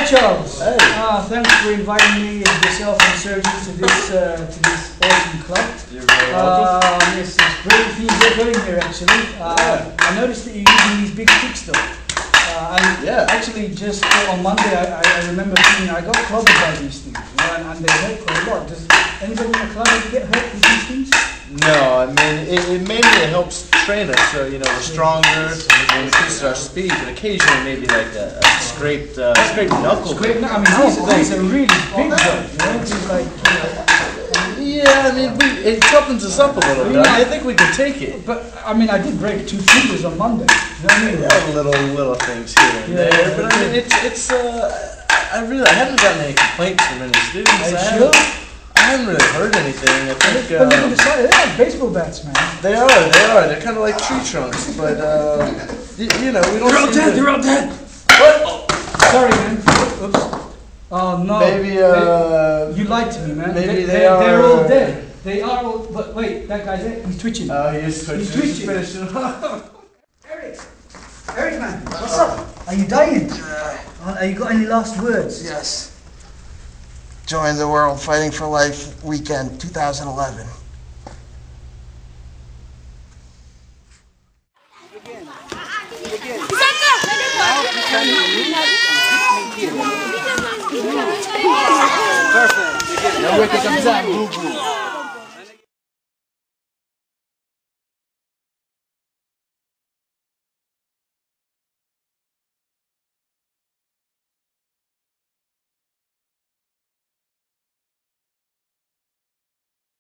Hi Charles. Hey. Thanks for inviting me and yourself and Sergi to this awesome club. You're very welcome. Yes, it's great things you're going here actually. I noticed that you're using these big sticks though. Actually just on Monday I remember thinking I got clobbered by these things, and they hurt quite a lot. Does anybody in the club ever get hurt with these things? No, I mean, it mainly helps train us, so, you know, we're stronger, and increases our speed, but occasionally maybe like a scraped knuckle. These are really big though, you know? It's like, yeah, I mean, it softens us up a little bit. I think we can take it. But, I mean, I did break 2 fingers on Monday, you know what I mean? Yeah, little things here and there, but I mean, I haven't gotten any complaints from any students. I haven't really heard anything. I think they're like baseball bats, man. They are. They're kind of like tree trunks, but you know, we don't. They're all dead. What? Sorry, man. Oops. Oh no. Maybe you lied to me, man. Maybe they're all dead. They are all. But wait, that guy's dead. He's twitching. Oh, he is twitching. He's twitching. Eric, man. What's up? Are you dying? Are you got any last words? Yes. Join the World Fighting for Life Weekend 2011. Perfect. Now where comes that boo-boo?